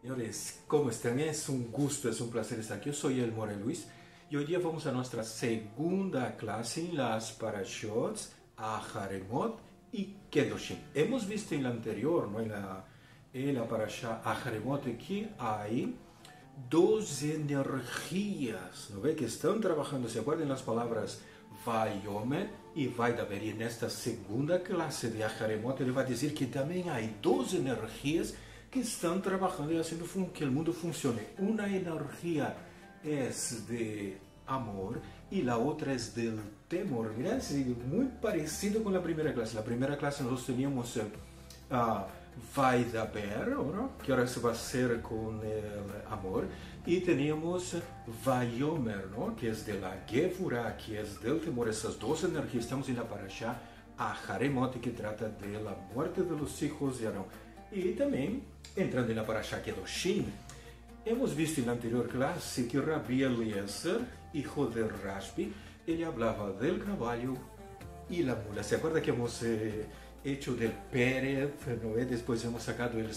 Señores, ¿cómo están? Es un gusto, es un placer estar aquí. Yo soy el More Luis y hoy día vamos a nuestra segunda clase en las parashot Aharemot y Kedoshim. Hemos visto en la anterior, ¿no? en la parasha Aharemot, que hay dos energías, ¿no ve? Que están trabajando. ¿Se acuerdan las palabras Vayomer y Vaidaber? Y en esta segunda clase de Aharemot él va a decir que también hay dos energías que están trabajando y haciendo que el mundo funcione. Una energía es de amor y la otra es del temor. Mirá, es muy parecido con la primera clase. La primera clase nosotros teníamos Vaidaber, ¿no? Que ahora se va a hacer con el amor. Y teníamos Vayomer, ¿no? Que es de la Gevurah, que es del temor. Esas dos energías. Estamos en la parasha Aharemot, que trata de la muerte de los hijos de Aarón. Y también, entrando en la parasha Kedoshim, hemos visto en la anterior clase que Rabbi Eliezer, hijo de Rashbi, él hablaba del caballo y la mula. ¿Se acuerda que hemos hecho del Pérez, ¿no? Después hemos sacado el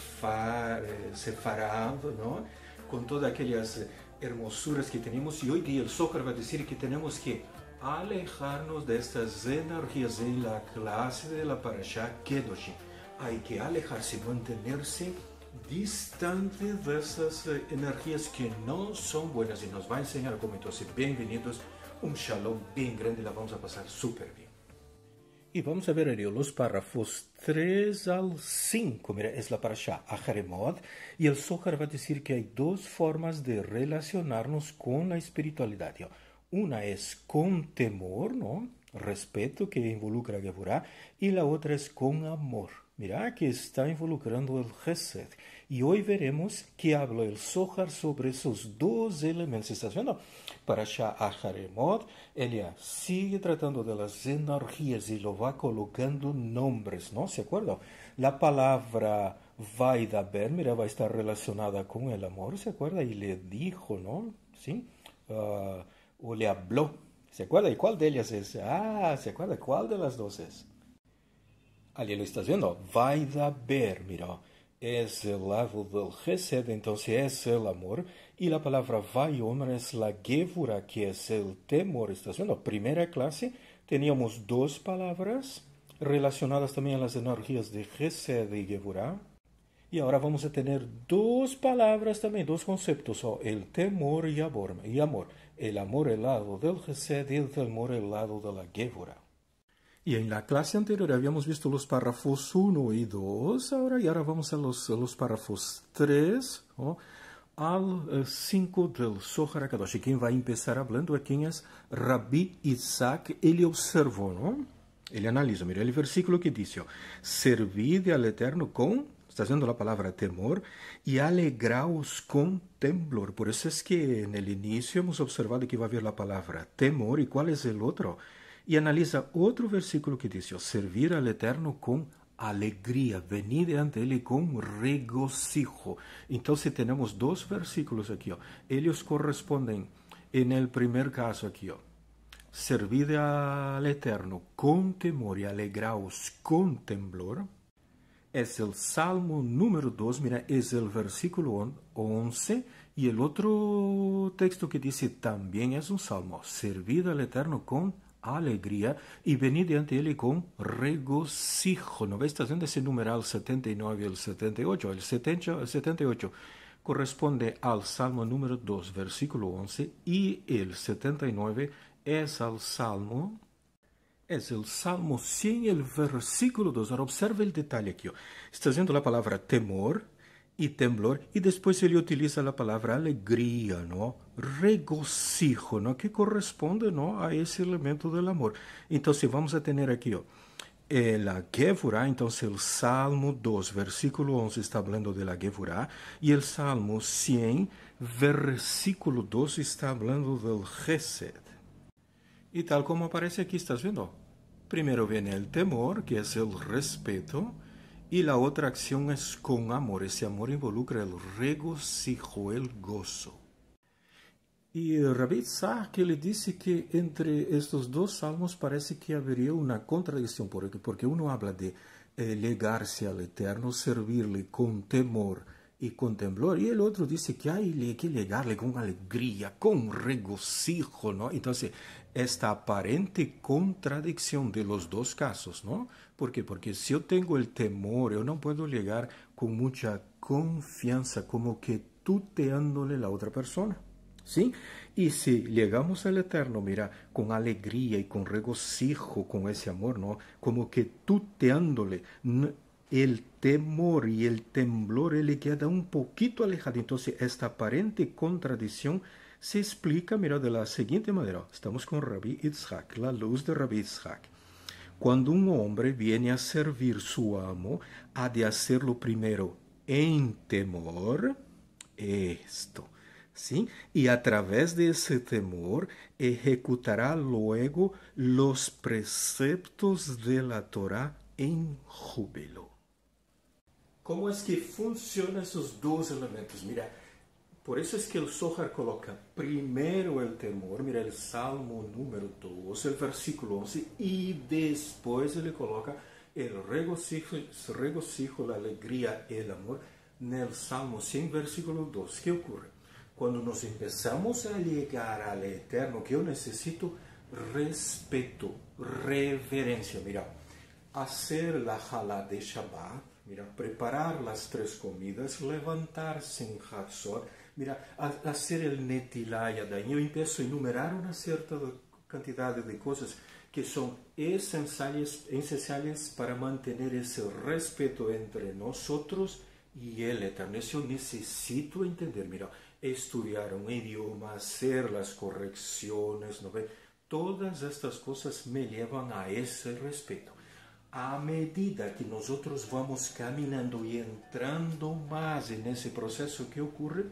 Sefarad, ¿no? Con todas aquellas hermosuras que tenemos. Y hoy día el Zohar va a decir que tenemos que alejarnos de estas energías en la clase de la parasha Kedoshim. Hay que alejarse, mantenerse distante de esas energías que no son buenas y nos va a enseñar cómo. Entonces, bienvenidos, un shalom bien grande, la vamos a pasar súper bien. Y vamos a ver ahí los párrafos 3 al 5. Mira, es la parasha Aharemot y el Zohar va a decir que hay dos formas de relacionarnos con la espiritualidad. Una es con temor, ¿no? Respeto, que involucra a Gevurah, y la otra es con amor. Mira que está involucrando el Chesed. Y hoy veremos que habla el Zohar sobre esos dos elementos. ¿Estás viendo? Parasha Aharemot, ella sigue tratando de las energías y lo va colocando nombres, ¿no? ¿Se acuerdan? La palabra Vaidaber, mira, va a estar relacionada con el amor, ¿se acuerda? Y le dijo, ¿no? ¿Sí? O le habló. ¿Se acuerda? ¿Y cuál de ellas es? ¿Se acuerda? ¿Cuál de las dos es? Allí lo estás viendo. Vaidaber, mira. Es el lado del Chesed, entonces es el amor. Y la palabra Vayomer es la Gevurah, que es el temor. ¿Estás viendo? Primera clase teníamos dos palabras relacionadas también a las energías de Chesed y Gevurah. Y ahora vamos a tener dos palabras también, dos conceptos, el temor y amor. El amor el lado del Chesed y el temor el lado de la Gevurah. Y en la clase anterior habíamos visto los párrafos 1 y 2, y ahora vamos a los párrafos 3 al 5 del Zohar HaKadosh. Y quien va a empezar hablando es quien es Rabbi Isaac. Él observó, ¿no? Él analiza, mira el versículo que dice, servid al Eterno con, está haciendo la palabra temor, y alegraos con temblor. Por eso es que en el inicio hemos observado que va a haber la palabra temor, ¿y cuál es el otro? Y analiza otro versículo que dice, servir al Eterno con alegría, venid ante Él con regocijo. Entonces tenemos dos versículos aquí. Ellos corresponden en el primer caso aquí. Servid al Eterno con temor y alegraos con temblor. Es el Salmo número 2, mira, es el versículo 11, y el otro texto que dice también es un salmo, servid al Eterno con alegría y venid ante Él con regocijo. ¿No ves? Está haciendo ese numeral 79 y el 78. El 78 corresponde al Salmo número 2, versículo 11, y el 79 es al Salmo... Es el Salmo 100, el versículo 2. Ahora observa el detalle aquí. Está haciendo la palabra temor y temblor, y después él utiliza la palabra alegría, ¿no? Regocijo, ¿no? Que corresponde, ¿no? A ese elemento del amor. Entonces vamos a tener aquí, la Gevurah. Entonces el Salmo 2, versículo 11 está hablando de la Gevurah, y el Salmo 100, versículo 2 está hablando del Chesed. Y tal como aparece aquí, estás viendo. Primero viene el temor, que es el respeto, y la otra acción es con amor. Ese amor involucra el regocijo, el gozo. Y Rabbi Isaac le dice que entre estos dos salmos parece que habría una contradicción, porque uno habla de llegarse al Eterno, servirle con temor y con temblor. Y el otro dice que hay que llegarle con alegría, con regocijo, ¿no? Entonces, esta aparente contradicción de los dos casos, ¿no? ¿Por qué? Porque si yo tengo el temor, yo no puedo llegar con mucha confianza, como que tuteándole a la otra persona. ¿Sí? Y si llegamos al Eterno, mira, con alegría y con regocijo, con ese amor, ¿no? Como que tuteándole, el temor y el temblor, él le queda un poquito alejado. Entonces, esta aparente contradicción se explica, mira, de la siguiente manera. Estamos con Rabbi Yitzhak, la luz de Rabbi Yitzhak. Cuando un hombre viene a servir su amo, ha de hacerlo primero en temor, esto, ¿sí? Y a través de ese temor ejecutará luego los preceptos de la Torá en júbilo. ¿Cómo es que funcionan esos dos elementos? Mira, por eso es que el Zohar coloca primero el temor, mira el Salmo número 2, el versículo 11, y después le coloca el regocijo, la alegría, el amor, en el Salmo 100, versículo 2. ¿Qué ocurre? Cuando nos empezamos a llegar al Eterno, que yo necesito respeto, reverencia, mira, hacer la halá de Shabbat, mira, preparar las 3 comidas, levantarse en Hatzot, mira, hacer el Netilá Yadayim. Yo empiezo a enumerar una cierta cantidad de cosas que son esenciales para mantener ese respeto entre nosotros y el Eterno. Yo necesito entender, mira, estudiar un idioma, hacer las correcciones, ¿no ve? Todas estas cosas me llevan a ese respeto. A medida que nosotros vamos caminando y entrando más en ese proceso que ocurre,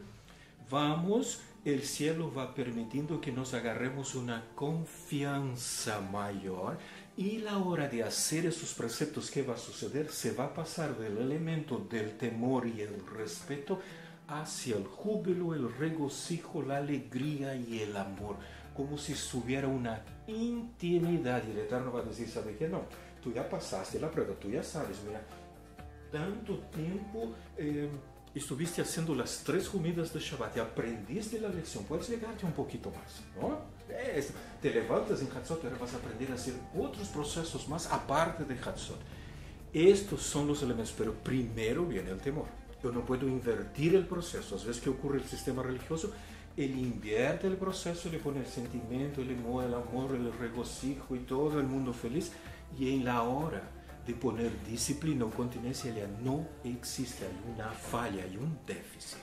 el cielo va permitiendo que nos agarremos una confianza mayor y la hora de hacer esos preceptos, ¿qué va a suceder? Se va a pasar del elemento del temor y el respeto hacia el júbilo, el regocijo, la alegría y el amor, como si estuviera una intimidad. Y el Eterno va a decir, ¿sabe qué? No, tú ya pasaste la prueba, tú ya sabes, mira, tanto tiempo estuviste haciendo las 3 comidas de Shabbat y aprendiste la lección, puedes llegarte un poquito más, ¿no? Te levantas en Hatzot y ahora vas a aprender a hacer otros procesos más aparte de Hatzot. Estos son los elementos, pero primero viene el temor. Yo no puedo invertir el proceso. A veces que ocurre el sistema religioso, él invierte el proceso, le pone el sentimiento, el amor, el regocijo y todo el mundo feliz, y en la hora de poner disciplina o continencia ya no existe, hay una falla, hay un déficit.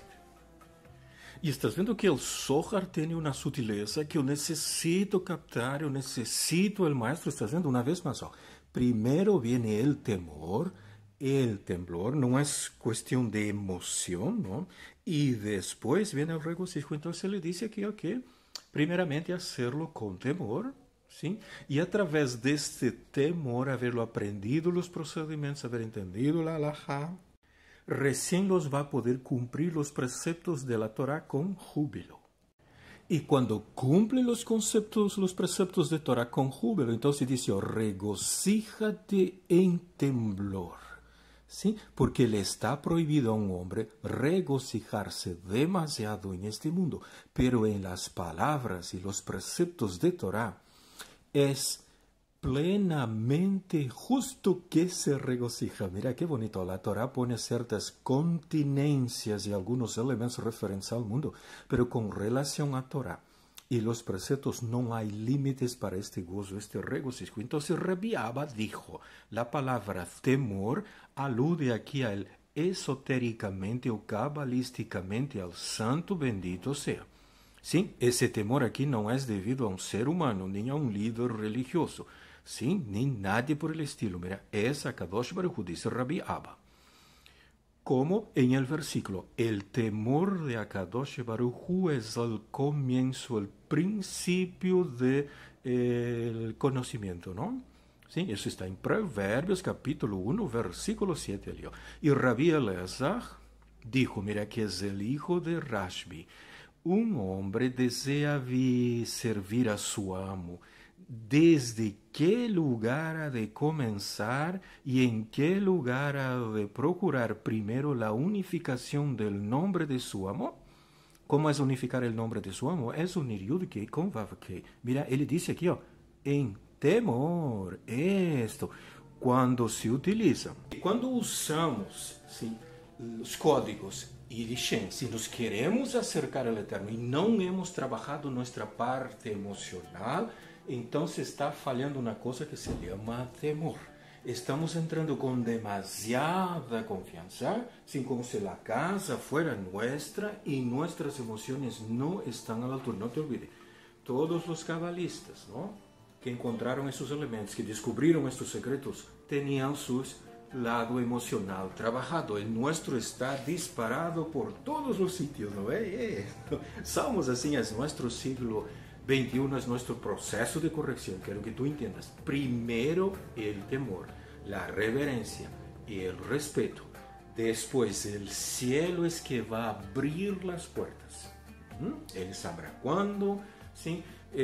Y estás viendo que el Zohar tiene una sutileza que yo necesito captar, yo necesito el maestro. Estás viendo una vez más, primero viene el temor, el temblor, no es cuestión de emoción, ¿no? Y después viene el regocijo. Entonces le dice aquí, primeramente hacerlo con temor, ¿sí? Y a través de este temor, haberlo aprendido los procedimientos, haber entendido la halajá, recién los va a poder cumplir los preceptos de la Torá con júbilo. Y cuando cumple los preceptos de Torá con júbilo, entonces dice, regocíjate en temblor. ¿Sí? Porque le está prohibido a un hombre regocijarse demasiado en este mundo, pero en las palabras y los preceptos de Torá es plenamente justo que se regocija. Mira qué bonito, la Torá pone ciertas continencias y algunos elementos referentes al mundo, pero con relación a Torá y los preceptos no hay límites para este gozo, este regocijo. Entonces Rabbi Abba dijo, la palabra temor alude aquí a él esotéricamente o cabalísticamente al santo bendito sea. Sí, ese temor aquí no es debido a un ser humano, ni a un líder religioso, sí, ni nadie por el estilo. Mira, es a Kadosh Baruj Hu, dice Rabbi Abba. Como en el versículo, el temor de Akadosh Baruj Hu es el comienzo, el principio del conocimiento, ¿no? Sí, eso está en Proverbios capítulo 1, versículo 7. Y Rabbi Elazar dijo, mira que es el hijo de Rashbi. Un hombre desea servir a su amo, desde qué lugar ha de comenzar y en qué lugar ha de procurar primero la unificación del nombre de su amor. ¿Cómo es unificar el nombre de su amo? Es unir Yud-Kei con Vav-Kei. Mira, él dice aquí, en temor, esto, cuando se utiliza. Cuando usamos, ¿sí?, los códigos y dicen, si nos queremos acercar al Eterno y no hemos trabajado nuestra parte emocional, entonces está fallando una cosa que se llama temor. Estamos entrando con demasiada confianza, sin como si la casa fuera nuestra y nuestras emociones no están a la altura. No te olvides, todos los cabalistas, ¿no?, que encontraron esos elementos, que descubrieron estos secretos, tenían su lado emocional trabajado. El nuestro está disparado por todos los sitios, ¿no? Somos así, es nuestro siglo 21 es nuestro proceso de corrección. Quiero que tú entiendas. Primero el temor, la reverencia y el respeto. Después el cielo es que va a abrir las puertas. Él sabrá cuándo, ¿sí?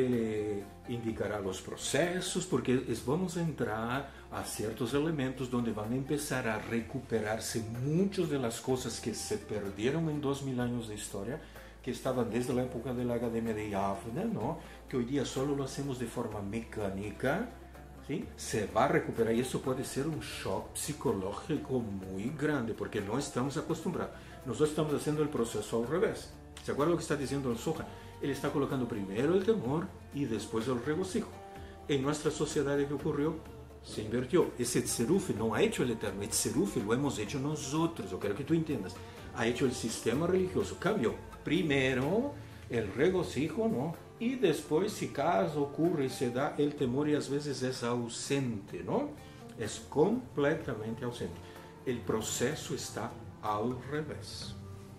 Indicará los procesos, porque vamos a entrar a ciertos elementos donde van a empezar a recuperarse muchas de las cosas que se perdieron en 2000 años de historia, que estaban desde la época de la Academia de Yavne, ¿no?, que hoy día solo lo hacemos de forma mecánica, ¿sí? Se va a recuperar y eso puede ser un shock psicológico muy grande porque no estamos acostumbrados. Nosotros estamos haciendo el proceso al revés. ¿Se acuerda lo que está diciendo el Zohar? Él está colocando primero el temor y después el regocijo. En nuestra sociedad, ¿qué ocurrió? Se invirtió. Ese tzerufi no ha hecho el Eterno, el tzerufi lo hemos hecho nosotros. Yo quiero que tú entiendas. Ha hecho el sistema religioso. Cambió primero el regocijo, ¿no?, y después, si caso ocurre y se da el temor, y a veces es ausente, ¿no? Es completamente ausente. El proceso está al revés.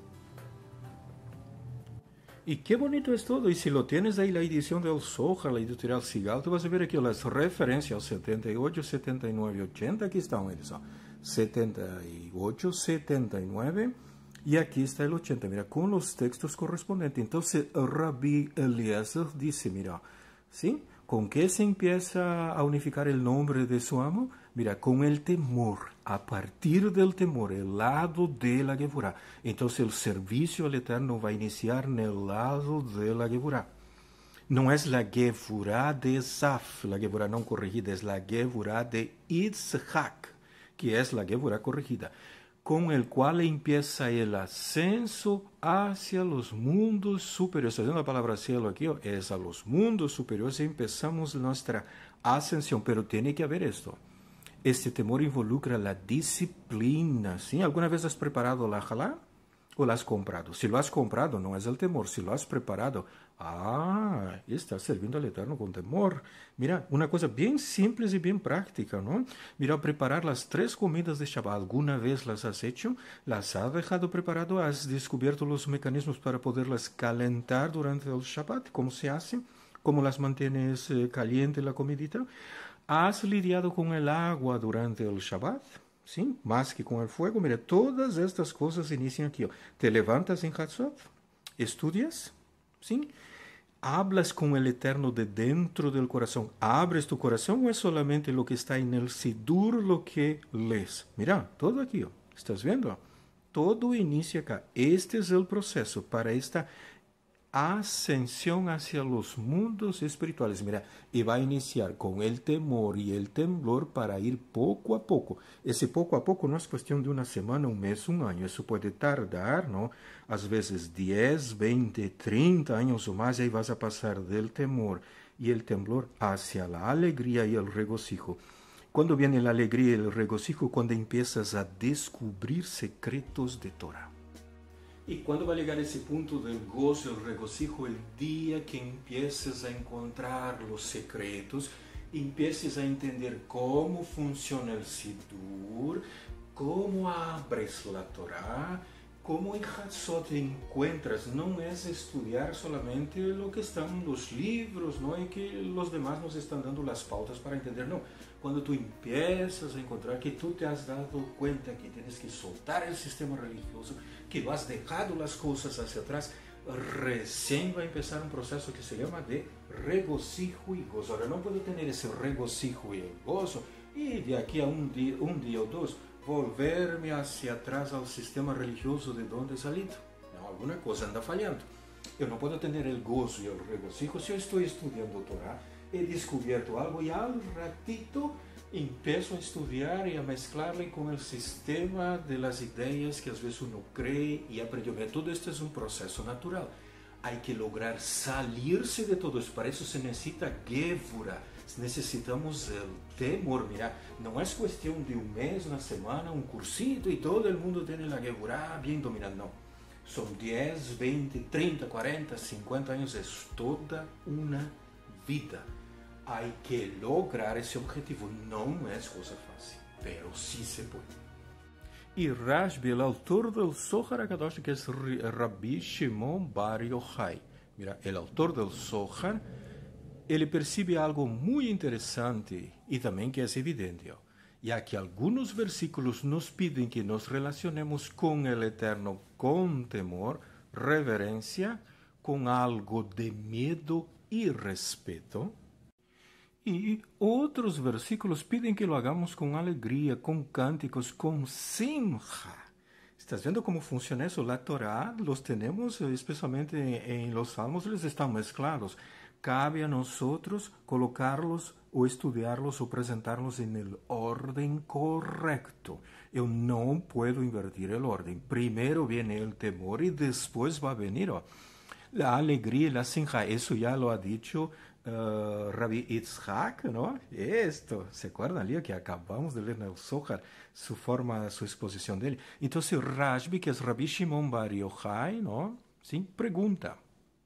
Y qué bonito es todo. Y si lo tienes ahí, la edición del Zohar, la editorial Sigal, tú vas a ver aquí las referencias 78, 79, 80. Aquí está una edición 78, 79. Y aquí está el 80, mira, con los textos correspondientes. Entonces, Rabbi Eliezer dice, mira, ¿sí? ¿Con qué se empieza a unificar el nombre de su amo? Mira, con el temor. A partir del temor, el lado de la Gevurah. Entonces, el servicio al Eterno va a iniciar en el lado de la Gevurah. No es la Gevurah de Zaf, la Gevurah no corregida, es la Gevurah de Yitzhak, que es la Gevurah corregida, con el cual empieza el ascenso hacia los mundos superiores. La palabra cielo aquí es a los mundos superiores y empezamos nuestra ascensión. Pero tiene que haber esto. Este temor involucra la disciplina, ¿sí? ¿Alguna vez has preparado la halá o la has comprado? Si lo has comprado, no es el temor. Si lo has preparado, estás sirviendo al Eterno con temor. Mira, una cosa bien simple y bien práctica, ¿no? Mira, preparar las 3 comidas de Shabbat. ¿Alguna vez las has hecho? ¿Las has dejado preparado? ¿Has descubierto los mecanismos para poderlas calentar durante el Shabbat? ¿Cómo se hace? ¿Cómo las mantienes caliente la comidita? ¿Has lidiado con el agua durante el Shabbat? ¿Sí? Más que con el fuego. Mira, todas estas cosas inician aquí. Te levantas en Hatzot, estudias, ¿sí? Hablas con el Eterno de dentro del corazón. ¿Abres tu corazón o es solamente lo que está en el Sidur lo que lees? Mira, todo aquí. ¿Estás viendo? Todo inicia acá. Este es el proceso para esta ascensión hacia los mundos espirituales. Mira, y va a iniciar con el temor y el temblor para ir poco a poco. Ese poco a poco no es cuestión de una semana, un mes, un año. Eso puede tardar, ¿no? A veces 10, 20, 30 años o más, y ahí vas a pasar del temor y el temblor hacia la alegría y el regocijo. ¿Cuándo viene la alegría y el regocijo? Cuando empiezas a descubrir secretos de Torah. ¿Y cuándo va a llegar ese punto del gozo, el regocijo? El día que empieces a encontrar los secretos, empieces a entender cómo funciona el Sidur, cómo abres la Torah, cómo en Hatzot encuentras. No es estudiar solamente lo que están en los libros, no es que los demás nos están dando las pautas para entender, no. Cuando tú empiezas a encontrar que tú te has dado cuenta que tienes que soltar el sistema religioso, que lo has dejado las cosas hacia atrás, recién va a empezar un proceso que se llama de regocijo y gozo. Ahora no puedo tener ese regocijo y el gozo y de aquí a un día o dos volverme hacia atrás al sistema religioso de donde he salido. No, alguna cosa anda fallando. Yo no puedo tener el gozo y el regocijo si yo estoy estudiando Torah, he descubierto algo y al ratito empiezo a estudiar y a mezclarle con el sistema de las ideas que a veces uno cree y aprendió. Todo esto es un proceso natural. Hay que lograr salirse de todo eso. Para eso se necesita Gevura. Necesitamos el temor. Mira, no es cuestión de un mes, una semana, un cursito y todo el mundo tiene la Gevura bien dominada. No. Son 10, 20, 30, 40, 50 años. Es toda una vida. Hay que lograr ese objetivo. No es cosa fácil, pero sí se puede. Y Rashbi, el autor del Zohar HaKadosh, que es Rabbi Shimon Bar Yochai. Mira, el autor del Zohar, él percibe algo muy interesante y también que es evidente, ya que algunos versículos nos piden que nos relacionemos con el Eterno con temor, reverencia, con algo de miedo y respeto. Y otros versículos piden que lo hagamos con alegría, con cánticos, con simja. ¿Estás viendo cómo funciona eso? La Torah los tenemos, especialmente en los Salmos, les están mezclados. Cabe a nosotros colocarlos o estudiarlos o presentarlos en el orden correcto. Yo no puedo invertir el orden. Primero viene el temor y después va a venir la alegría y la simja. Eso ya lo ha dicho Rabbi Yitzhak, ¿no? Esto, ¿se acuerdan, Lía? Que acabamos de leer en el Zohar, su exposición de él. Entonces, Rashbi, que es Rabbi Shimon Bar Yochai, ¿no? ¿Sí? Pregunta.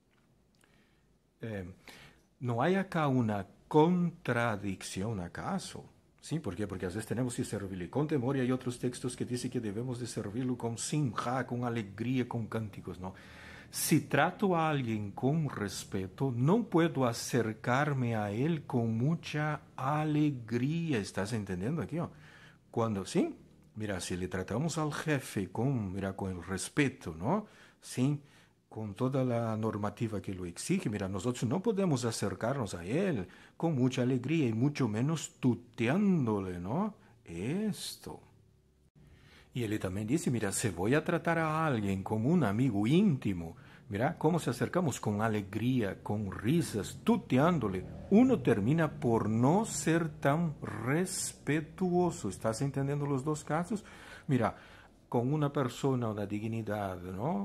¿No hay acá una contradicción, acaso? ¿Sí? ¿Por qué? Porque a veces tenemos que servirle con temor y hay otros textos que dicen que debemos de servirlo con simja, con alegría, con cánticos, ¿no? Si trato a alguien con respeto, no puedo acercarme a él con mucha alegría. ¿Estás entendiendo aquí? Cuando sí, mira, si le tratamos al jefe con el respeto, ¿no? Sí, con toda la normativa que lo exige. Mira, nosotros no podemos acercarnos a él con mucha alegría y mucho menos tuteándole, ¿no? Esto. Y él también dice, mira, si voy a tratar a alguien como un amigo íntimo, mira cómo se acercamos con alegría, con risas, tuteándole. Uno termina por no ser tan respetuoso. ¿Estás entendiendo los dos casos? Mira, con una persona, una dignidad, ¿no?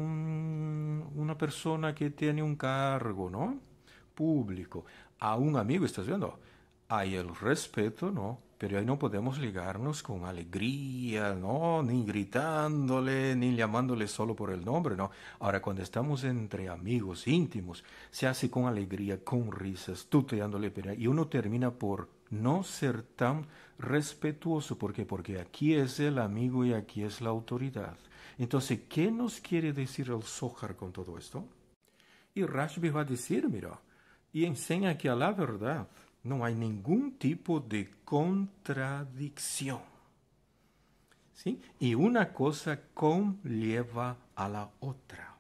Una persona que tiene un cargo, ¿no? Público. A un amigo, ¿estás viendo? Hay el respeto, ¿no? Pero ahí no podemos ligarnos con alegría, ¿no? Ni gritándole, ni llamándole solo por el nombre, ¿no? Ahora, cuando estamos entre amigos íntimos, se hace con alegría, con risas, tuteándole, y uno termina por no ser tan respetuoso. ¿Por qué? Porque aquí es el amigo y aquí es la autoridad. Entonces, ¿qué nos quiere decir el Zohar con todo esto? Y Rashbi va a decir, mira, y enseña que a la verdad no hay ningún tipo de contradicción. ¿Sí? Y una cosa conlleva a la otra.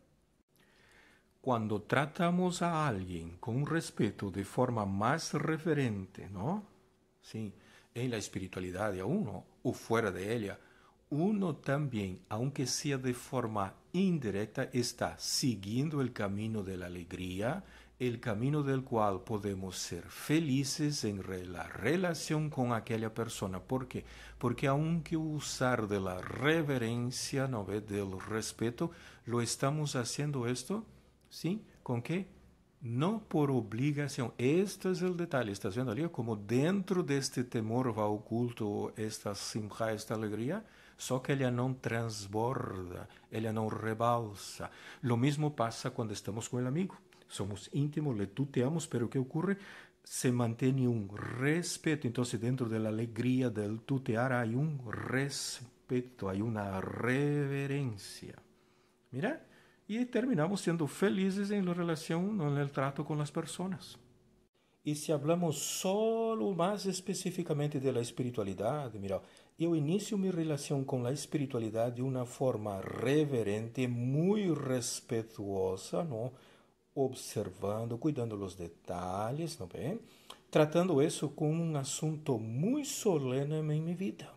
Cuando tratamos a alguien con respeto de forma más reverente, ¿no? Sí, en la espiritualidad de uno o fuera de ella, uno también, aunque sea de forma indirecta, está siguiendo el camino de la alegría, el camino del cual podemos ser felices en la relación con aquella persona. ¿Por qué? Porque aunque usar de la reverencia, ¿no ve? Del respeto, lo estamos haciendo esto, ¿sí? ¿Con qué? No por obligación. Este es el detalle. ¿Estás viendo ali? Como dentro de este temor va oculto esta simja, esta alegría, só que ella no transborda, ella no rebalsa. Lo mismo pasa cuando estamos con el amigo. Somos íntimos, le tuteamos, pero ¿qué ocurre? Se mantiene un respeto. Entonces, dentro de la alegría del tutear hay un respeto, hay una reverencia. Mira, y terminamos siendo felices en la relación, en el trato con las personas. Y si hablamos solo más específicamente de la espiritualidad, mira, yo inicio mi relación con la espiritualidad de una forma reverente, muy respetuosa, ¿no? Observando, cuidando los detalles, ¿no ve? Tratando eso como un asunto muy solemne en mi vida.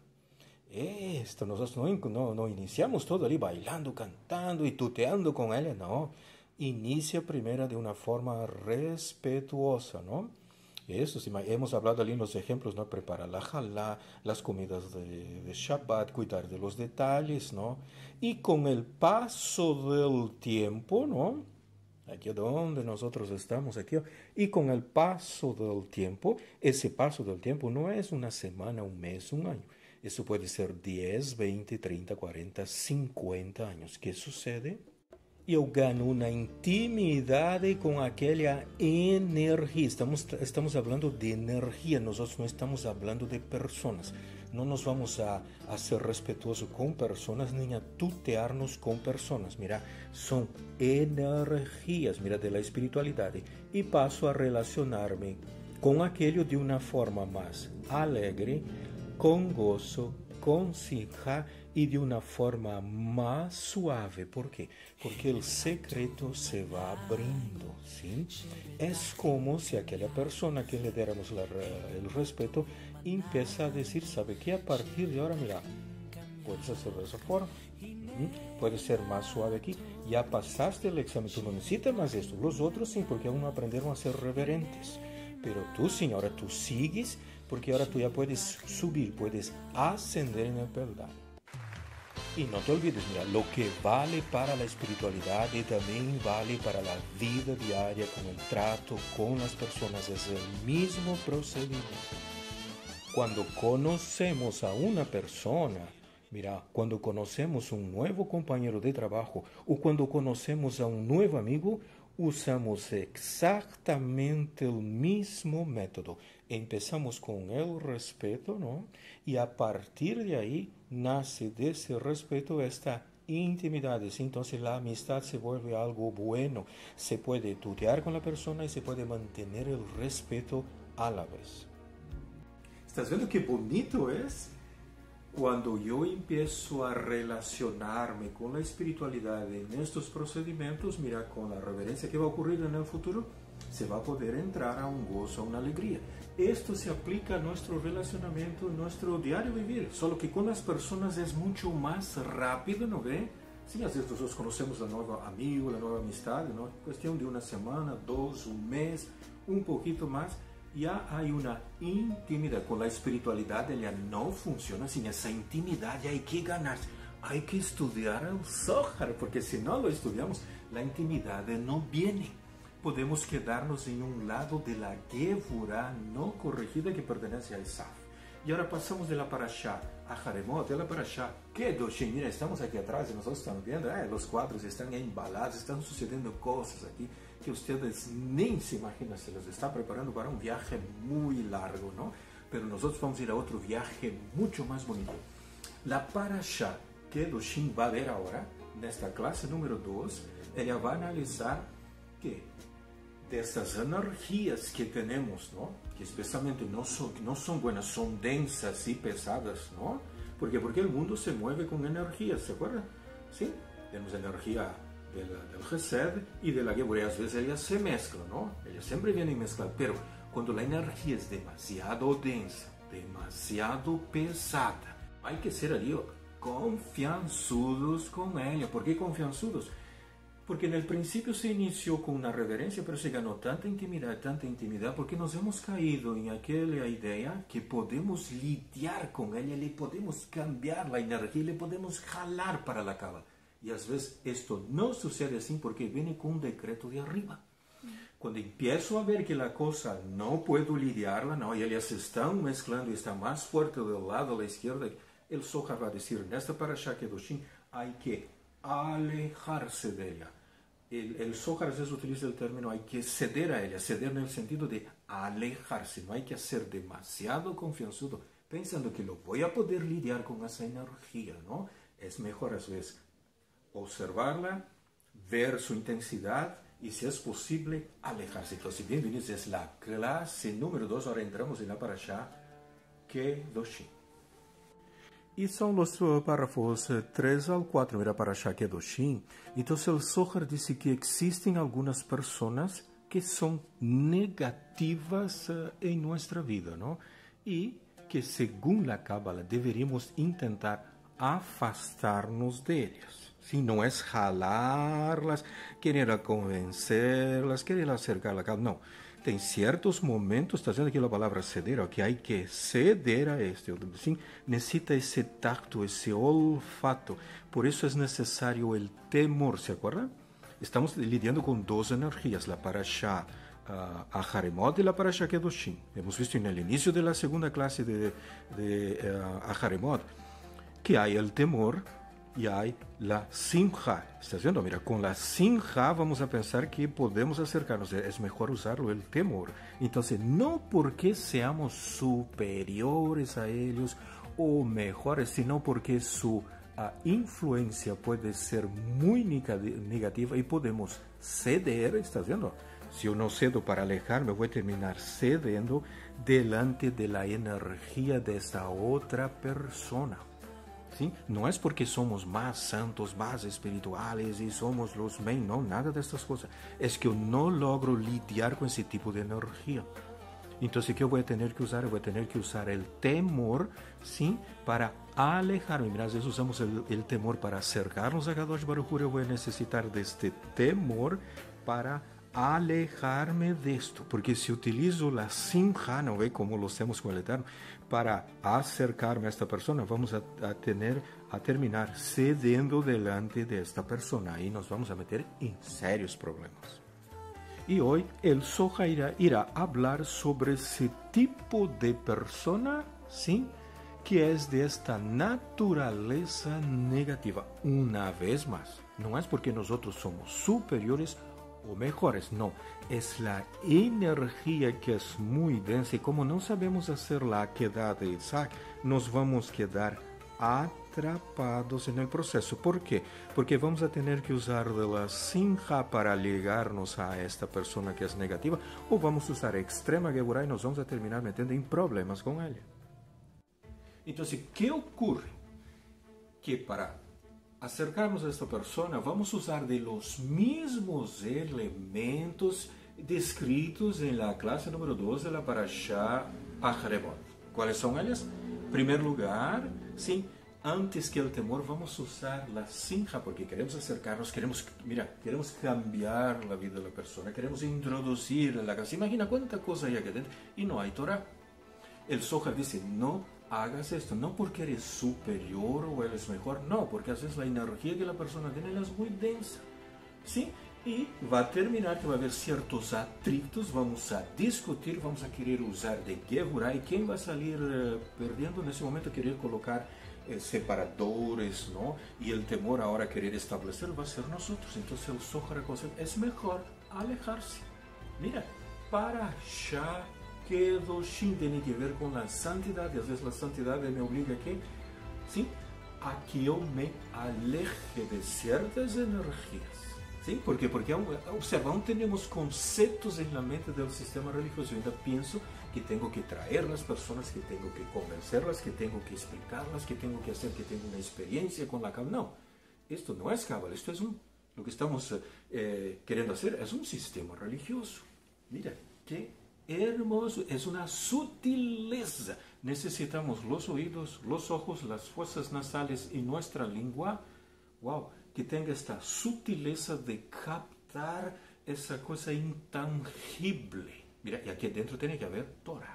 Esto, nosotros no iniciamos todo ali bailando, cantando y tuteando con ella, no. Inicia primero de una forma respetuosa, ¿no? Eso, sí, hemos hablado ali en los ejemplos, ¿no? Preparar la jalá, las comidas de Shabbat, cuidar de los detalles, ¿no? Y con el paso del tiempo, ¿no? Aquí donde nosotros estamos, aquí. Y con el paso del tiempo, ese paso del tiempo no es una semana, un mes, un año. Eso puede ser 10, 20, 30, 40, 50 años. ¿Qué sucede? Eu ganho uma intimidade com aquela energia. Estamos falando de energia, nós não estamos falando de pessoas. Não nos vamos a ser respetuosos com pessoas, nem a tutearnos com pessoas. Mira, são energias, mira, da espiritualidade. E passo a relacionar-me com aquele de uma forma mais alegre, com gozo, con simja y de una forma más suave. ¿Por qué? Porque el secreto se va abriendo, ¿sí? Es como si aquella persona que le diéramos el respeto empieza a decir, ¿sabe qué? A partir de ahora, mira, puedes hacerlo de esa forma. Puede ser más suave aquí. Ya pasaste el examen, tú no necesitas más esto. Los otros sí, porque aún no aprendieron a ser reverentes. Pero tú, señora, tú sigues porque ahora tú ya puedes subir, puedes ascender en el peldaño. Y no te olvides, mira, lo que vale para la espiritualidad y también vale para la vida diaria, con el trato con las personas, es el mismo procedimiento. Cuando conocemos a una persona, mira, cuando conocemos un nuevo compañero de trabajo o cuando conocemos a un nuevo amigo, usamos exactamente el mismo método. Empezamos con el respeto, ¿no? Y a partir de ahí nace de ese respeto esta intimidad. Entonces la amistad se vuelve algo bueno. Se puede tutear con la persona y se puede mantener el respeto a la vez. ¿Estás viendo qué bonito es? Cuando yo empiezo a relacionarme con la espiritualidad en estos procedimientos, mira, con la reverencia que va a ocurrir en el futuro, se va a poder entrar a un gozo, a una alegría. Esto se aplica a nuestro relacionamiento, a nuestro diario vivir, solo que con las personas es mucho más rápido, ¿no ve? Sí, a veces nosotros conocemos el nuevo amigo, la nueva amistad, ¿no? Cuestión de una semana, 2, un mes, un poquito más. Ya hay una intimidad. Con la espiritualidad ella no funciona sin esa intimidad. Hay que ganar, hay que estudiar el Zohar, porque si no lo estudiamos, la intimidad no viene. Podemos quedarnos en un lado de la Gevurah no corregida que pertenece a Esaf. Y ahora pasamos de la Parashá a Jaremot, de la Parashá Kedoshim. Mira, estamos aquí atrás y nosotros estamos viendo, los cuadros están embalados, están sucediendo cosas aquí que ustedes ni se imaginan, se les está preparando para un viaje muy largo, ¿no? Pero nosotros vamos a ir a otro viaje mucho más bonito. La Parashá Kedoshim va a ver ahora, en esta clase número 2, ella va a analizar que de estas energías que tenemos, ¿no? Que especialmente no son buenas, son densas y pesadas, ¿no? ¿Por qué? Porque el mundo se mueve con energías, ¿se acuerdan? Sí, tenemos energía del Gesed y de la Gevurah. A veces ellas se mezclan, ¿no? Ellas siempre vienen mezcladas, pero cuando la energía es demasiado densa, demasiado pesada, hay que ser allí confianzudos con ella. ¿Por qué confianzudos? Porque en el principio se inició con una reverencia, pero se ganó tanta intimidad, porque nos hemos caído en aquella idea que podemos lidiar con ella, le podemos cambiar la energía, le podemos jalar para la cama. Y a veces esto no sucede así porque viene con un decreto de arriba. Cuando empiezo a ver que la cosa no puedo lidiarla, no, y ellas se están mezclando y está más fuerte del lado de la izquierda, el Zohar va a decir, en esta Parashá Kedoshim hay que alejarse de ella. El Zohar a veces utiliza el término hay que ceder a ella, ceder en el sentido de alejarse, no hay que ser demasiado confianzudo, pensando que lo voy a poder lidiar con esa energía, ¿no? Es mejor a veces observarla, ver su intensidad y si es posible, alejarse. Entonces, bienvenidos, es la clase número 2. Ahora entramos en la parashá Kedoshim. Y son los párrafos 3 al 4, mira, parashá Kedoshim. Entonces el Zohar dice que existen algunas personas que son negativas en nuestra vida, ¿no? Y que según la Cábala deberíamos intentar afastarnos de ellas. Si no es jalarlas, querer convencerlas, querer acercarlas, no. En ciertos momentos, está diciendo aquí la palabra ceder, que hay que ceder a esto. ¿Sí? Necesita ese tacto, ese olfato. Por eso es necesario el temor, ¿se acuerdan? Estamos lidiando con dos energías, la parashá Aharemot y la parashá Kedoshim. Hemos visto en el inicio de la segunda clase de Aharemot que hay el temor y hay la simja. ¿Estás viendo? Mira, con la simja vamos a pensar que podemos acercarnos. Es mejor usarlo el temor. Entonces, no porque seamos superiores a ellos o mejores, sino porque su influencia puede ser muy negativa y podemos ceder. ¿Estás viendo? Si yo no cedo para alejarme, voy a terminar cediendo delante de la energía de esa otra persona. ¿Sí? No es porque somos más santos, más espirituales y somos los main, no, nada de estas cosas. Es que yo no logro lidiar con ese tipo de energía. Entonces, ¿qué voy a tener que usar? Voy a tener que usar el temor, ¿sí? Para alejarme. Mira, a veces usamos el temor para acercarnos a Kadosh Baruj Hu. Yo voy a necesitar de este temor para alejarme de esto, porque si utilizo la simja, no ve cómo lo hacemos con el Eterno, para acercarme a esta persona, vamos a terminar cediendo delante de esta persona y nos vamos a meter en serios problemas. Y hoy el Zohar irá a hablar sobre ese tipo de persona, ¿sí?, que es de esta naturaleza negativa. Una vez más, no es porque nosotros somos superiores o mejores, no, es la energía que es muy densa y como no sabemos hacer la queda de Isaac, nos vamos a quedar atrapados en el proceso. ¿Por qué? Porque vamos a tener que usar de la simja para ligarnos a esta persona que es negativa, o vamos a usar extrema geburá y nos vamos a terminar metiendo en problemas con ella. Entonces, ¿qué ocurre? Que para acercarnos a esta persona, vamos a usar de los mismos elementos descritos en la clase número 2 de la parashá Aharemot. ¿Cuáles son ellas? En primer lugar, sí, antes que el temor, vamos a usar la simja, porque queremos acercarnos, queremos cambiar la vida de la persona, queremos introducirla en la casa. Imagina cuánta cosa hay aquí dentro y no hay Torah. El Zohar dice, no hagas esto, no porque eres superior o eres mejor, no, porque a veces la energía que la persona tiene es muy densa, ¿sí? Y va a terminar que va a haber ciertos atritos, vamos a discutir, vamos a querer usar de Geburah, y quién va a salir perdiendo en ese momento, querer colocar separadores, ¿no? Y el temor ahora querer establecer va a ser nosotros. Entonces el Zohar aconseja, es mejor alejarse. Mira, parashá Kedoshim tiene que ver con la santidad, y a veces la santidad me obliga a que, ¿sí?, a que yo me aleje de ciertas energías. ¿Sí? Porque observa, aún tenemos conceptos en la mente del sistema religioso. Yo ainda pienso que tengo que traer las personas, que tengo que convencerlas, que tengo que explicarlas, que tengo que hacer que tengo una experiencia con la Cábala. No, esto no es Cábala, esto es lo que estamos queriendo hacer es un sistema religioso. Mira, qué hermoso, es una sutileza. Necesitamos los oídos, los ojos, las fosas nasales y nuestra lengua, wow, que tenga esta sutileza de captar esa cosa intangible. Mira, y aquí adentro tiene que haber Torah.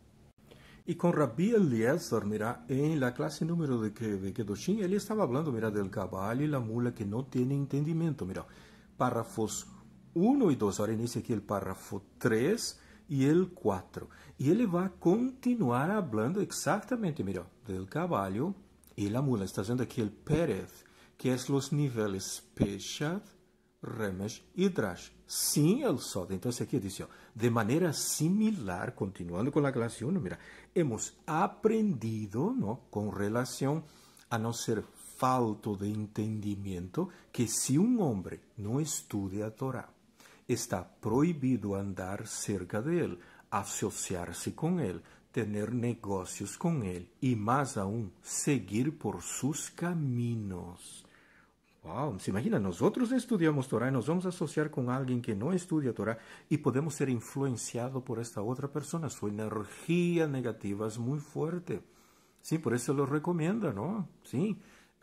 Y con Rabbi Eliezer, mira, en la clase número de Kedoshim, él estaba hablando, mira, del caballo y la mula que no tienen entendimiento. Mira, párrafos 1 y 2, ahora inicia aquí el párrafo 3 y el 4. Y él va a continuar hablando exactamente, mira, del caballo y la mula. Está haciendo aquí el Pérez, que es los niveles Peshat, Remesh y Drash, sin el Sod. Entonces aquí dice, de manera similar, continuando con la clase 1, mira, hemos aprendido, ¿no?, con relación a no ser falto de entendimiento, que si un hombre no estudia Torah Está prohibido andar cerca de él, asociarse con él, tener negocios con él y más aún, seguir por sus caminos. Wow, se imagina, nosotros estudiamos Torah y nos vamos a asociar con alguien que no estudia Torah y podemos ser influenciados por esta otra persona. Su energía negativa es muy fuerte. Sí, por eso lo recomienda, ¿no? Sí,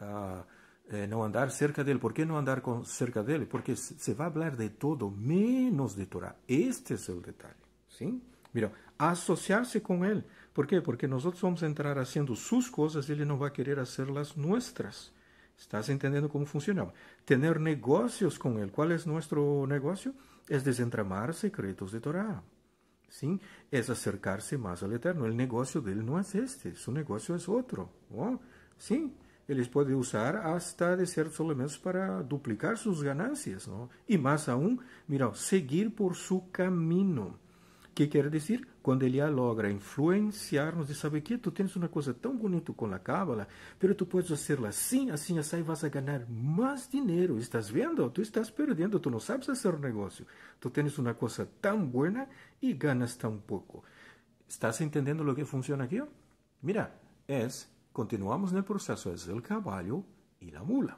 no andar cerca de él. ¿Por qué no andar cerca de él? Porque se va a hablar de todo menos de Torah. Este es el detalle, ¿sí? Mira, asociarse con él. ¿Por qué? Porque nosotros vamos a entrar haciendo sus cosas y él no va a querer hacer las nuestras. ¿Estás entendiendo cómo funciona? Tener negocios con él. ¿Cuál es nuestro negocio? Es desentramar secretos de Torah. ¿Sí? Es acercarse más al Eterno. El negocio de él no es este, su negocio es otro. ¿Oh? ¿Sí? Él les puede usar hasta de ciertos elementos para duplicar sus ganancias, ¿no? Y más aún, mira, seguir por su camino. ¿Qué quiere decir? Cuando él ya logra influenciarnos de saber que tú tienes una cosa tan bonita con la cábala, pero tú puedes hacerla así, así, así, y vas a ganar más dinero. ¿Estás viendo? Tú estás perdiendo, tú no sabes hacer negocio. Tú tienes una cosa tan buena y ganas tan poco. ¿Estás entendiendo lo que funciona aquí? Mira, continuamos en el proceso, es el caballo y la mula.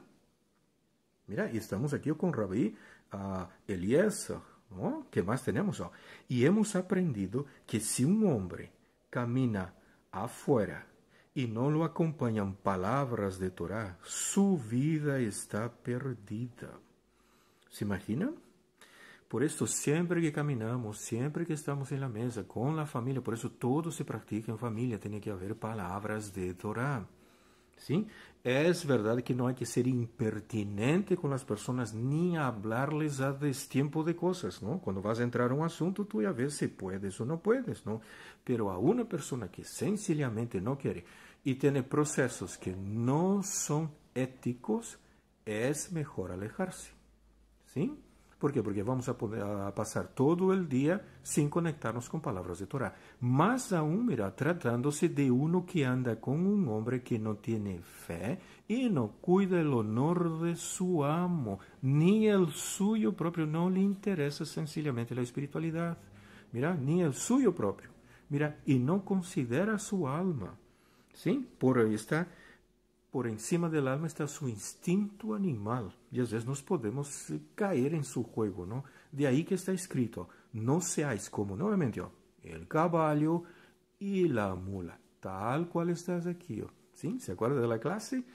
Mira, y estamos aquí con Rabí Eliezer. ¿No? ¿Qué más tenemos? Y hemos aprendido que si un hombre camina afuera y no lo acompañan palabras de Torah, su vida está perdida. ¿Se imaginan? Por esto, siempre que caminamos, siempre que estamos en la mesa con la familia, por eso todo se practica en familia, tiene que haber palabras de Torah. ¿Sí? Es verdad que no hay que ser impertinente con las personas ni hablarles a destiempo de cosas, ¿no? Cuando vas a entrar a un asunto, tú ya ves si puedes o no puedes, ¿no? Pero a una persona que sencillamente no quiere y tiene procesos que no son éticos, es mejor alejarse, ¿sí? ¿Por qué? Porque vamos a pasar todo el día sin conectarnos con palabras de Torah. Más aún, mira, tratándose de uno que anda con un hombre que no tiene fe y no cuida el honor de su amo, ni el suyo propio, no le interesa sencillamente la espiritualidad. Mira, ni el suyo propio. Mira, y no considera su alma. ¿Sí? Por ahí está. Por encima del alma está su instinto animal. Y a veces nos podemos caer en su juego, ¿no? De ahí que está escrito, no seáis como, nuevamente, el caballo y la mula, tal cual estás aquí. ¿Sí? ¿Se acuerda de la clase?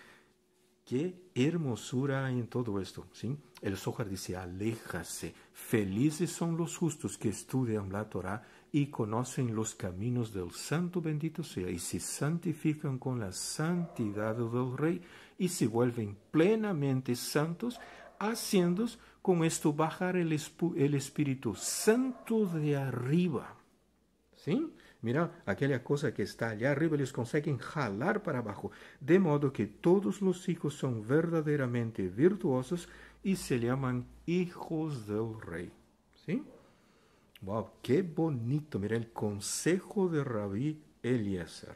Qué hermosura hay en todo esto, ¿sí? El Zohar dice, aléjase. Felices son los justos que estudian la Torah y conocen los caminos del Santo bendito sea, y se santifican con la santidad del Rey, y se vuelven plenamente santos, haciendo con esto bajar el Espíritu Santo de arriba. ¿Sí? Mira, aquella cosa que está allá arriba les consiguen jalar para abajo, de modo que todos los hijos son verdaderamente virtuosos y se llaman hijos del Rey. ¿Sí? Wow, qué bonito. Mira el consejo de Rabí Eliezer.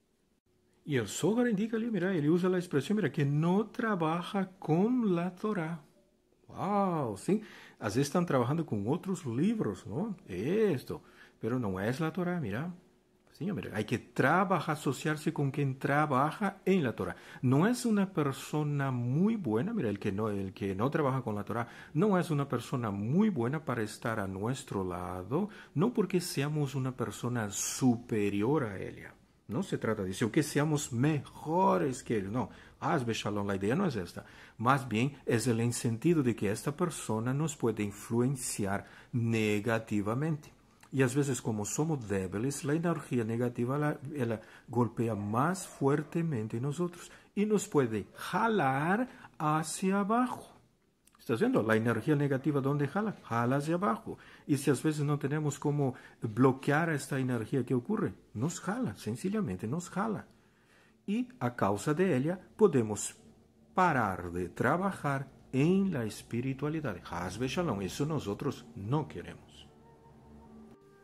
Y el Zohar indica, mira, él usa la expresión, mira, que no trabaja con la Torah. Wow, sí. Así están trabajando con otros libros, ¿no? Esto. Pero no es la Torah, mira. Sí, hombre, hay que trabajar, asociarse con quien trabaja en la Torah. No es una persona muy buena, mira, el que no trabaja con la Torah, no es una persona muy buena para estar a nuestro lado, no porque seamos una persona superior a ella. No se trata de eso, que seamos mejores que él, no. Hazbe Shalom, la idea no es esta. Más bien es el sentido de que esta persona nos puede influenciar negativamente. Y a veces, como somos débiles, la energía negativa ela golpea más fuertemente en nosotros y nos puede jalar hacia abajo. ¿Estás viendo? La energía negativa, ¿dónde jala? Jala hacia abajo. Y si a veces no tenemos cómo bloquear esta energía que ocurre, nos jala, sencillamente nos jala. Y a causa de ella podemos parar de trabajar en la espiritualidad. Hazbe Shalom, eso nosotros no queremos.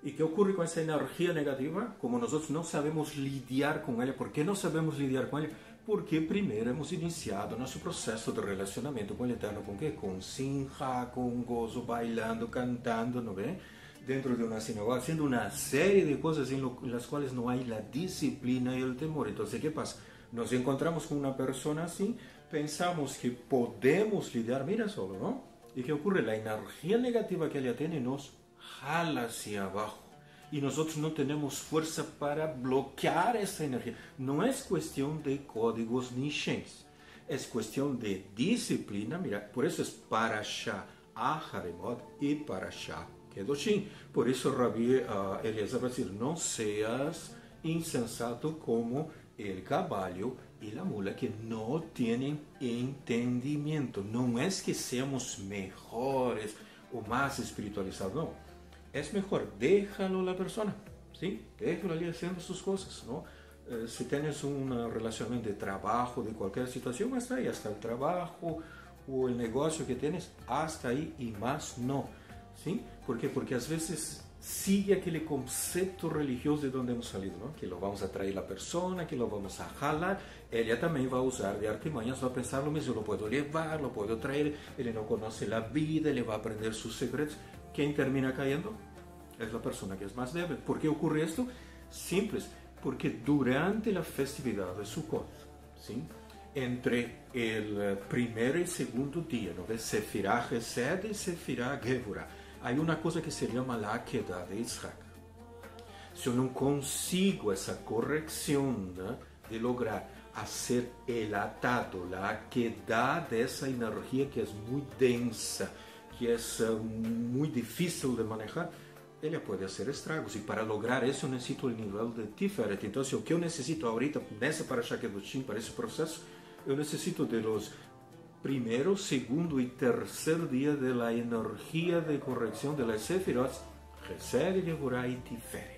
¿Y qué ocurre con esa energía negativa? Como nosotros no sabemos lidiar con ella. ¿Por qué no sabemos lidiar con ella? Porque primero hemos iniciado nuestro proceso de relacionamiento con el Eterno. ¿Con qué? Con sinja, con gozo, bailando, cantando, ¿no ve? Dentro de una sinagoga, haciendo una serie de cosas en las cuales no hay la disciplina y el temor. Entonces, ¿qué pasa? Nos encontramos con una persona así, pensamos que podemos lidiar, mira solo, ¿no? ¿Y qué ocurre? La energía negativa que ella tiene nos jala hacia abajo y nosotros no tenemos fuerza para bloquear esa energía. No es cuestión de códigos ni shems, es cuestión de disciplina. Mira, por eso es Parashá Aharemot y Parashá Kedoshim. Por eso Rabbi Eliezer va a decir, no seas insensato como el caballo y la mula que no tienen entendimiento. No es que seamos mejores o más espiritualizados, no. Es mejor, déjalo a la persona, ¿sí? Déjalo ali haciendo sus cosas, ¿no? Si tienes una relación de trabajo, de cualquier situación, hasta ahí, hasta el trabajo o el negocio que tienes, hasta ahí y más no, ¿sí? ¿Por qué? Porque a veces sigue aquel concepto religioso de donde hemos salido, ¿no? Que lo vamos a traer la persona, que lo vamos a jalar, ella también va a usar de artimañas, va a pensar lo mismo, lo puedo llevar, lo puedo traer, él no conoce la vida, él va a aprender sus secretos. ¿Quién termina cayendo? Es la persona que es más débil. ¿Por qué ocurre esto? Simples, porque durante la festividad de Sukkot, ¿sí? Entre el primer y segundo día, ¿no? De Sefirah Gesed y Sefirah Gevurah, hay una cosa que se llama la Akedah de Isaac. Si yo no consigo esa corrección, ¿no? De lograr hacer el atado, la Akedah de esa energía que es muy densa, que es muy difícil de manejar, ella puede hacer estragos. Y para lograr eso necesito el nivel de Tiferet. Entonces, lo que yo necesito ahorita, nessa Parashá Kedoshim, para ese proceso, yo necesito de los primero, segundo y tercer día de la energía de corrección de las Sefirot, Gesed, Gevurah y Tiferet.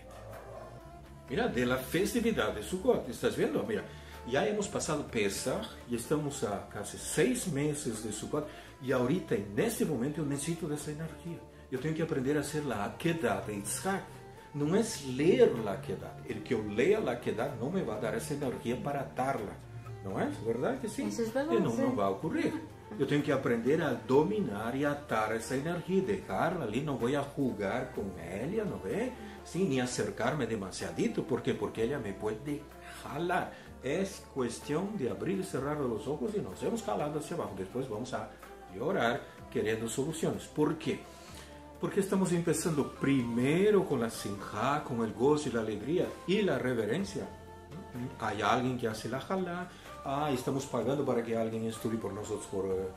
Mira, de la festividad de Sukkot, ¿estás viendo? Mira, ya hemos pasado Pesach y estamos a casi 6 meses de Sukkot y ahorita, en este momento, yo necesito de esa energía. Yo tengo que aprender a hacer la Akedah de Isaac. No es leer la Akedah. El que yo lea la Akedah no me va a dar esa energía para atarla. ¿No es? ¿Verdad que sí? Eso es verdad, Y no, sí. no va a ocurrir. Yo tengo que aprender a dominar y atar esa energía, dejarla ali. No voy a jugar con ella, ¿no ve? Sí, ni acercarme demasiadito. ¿Por qué? Porque ella me puede jalar. Es cuestión de abrir y cerrar los ojos y nos hemos jalado hacia abajo. Después vamos a llorar queriendo soluciones. ¿Por qué? Porque estamos empezando primero con la sinjá, con el gozo y la alegría y la reverencia. Hay alguien que hace la jalá, estamos pagando para que alguien estudie por nosotros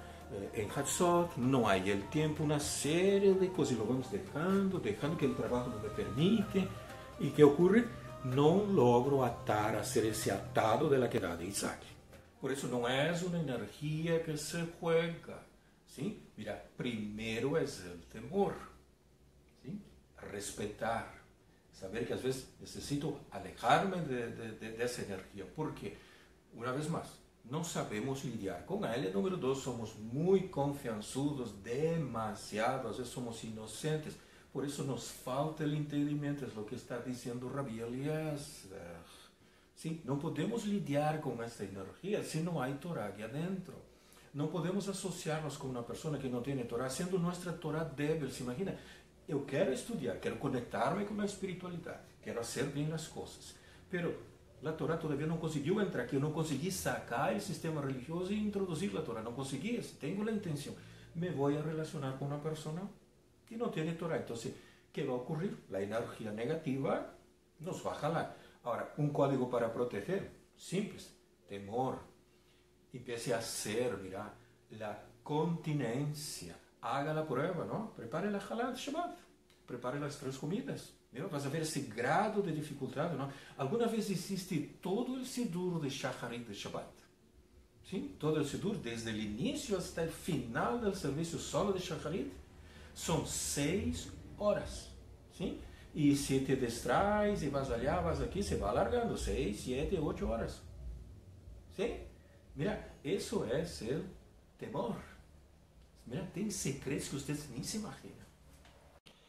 en Hatzot, no hay el tiempo, una serie de cosas y lo vamos dejando que el trabajo no me permite. ¿Y qué ocurre? No logro atar, hacer ese atado de la Akedah de Isaac. Por eso no es una energía que se juega, ¿sí? Mira, primero es el temor, ¿sí? Respetar, saber que a veces necesito alejarme de esa energía. ¿Por qué? Una vez más, no sabemos lidiar con ella. Número 2, somos muy confianzudos, demasiado, a veces somos inocentes. Por eso nos falta el entendimiento, es lo que está diciendo Rabbi Eliezer. ¿Sí? No podemos lidiar con esta energía si no hay Torah aquí adentro. No podemos asociarnos con una persona que no tiene Torah, haciendo nuestra Torah débil. ¿Se imagina? Yo quiero estudiar, quiero conectarme con la espiritualidad, quiero hacer bien las cosas, pero la Torah todavía no consiguió entrar aquí, yo no conseguí sacar el sistema religioso e introducir la Torah, no conseguí, tengo la intención, me voy a relacionar con una persona que no tiene Torah. Entonces, ¿qué va a ocurrir? La energía negativa nos va a jalar. Ahora, un código para proteger, simples, temor. Empiece a hacer, mira, la continencia. Haga la prueba, ¿no? Prepare la halal de Shabbat. Prepare las 3 comidas. Mira, vas a ver ese grado de dificultad, ¿no? ¿Alguna vez hiciste todo el sidur de Shacharit de Shabbat? ¿Sí? Todo el sidur, desde el inicio hasta el final del servicio solo de Shacharit. Son 6 horas, ¿sí? Y si te distraes y vas allá, vas aquí, se va alargando 6, 7, 8 horas. ¿Sí? Mira, eso es el temor. Mira, tem secretos que ustedes ni se imaginan.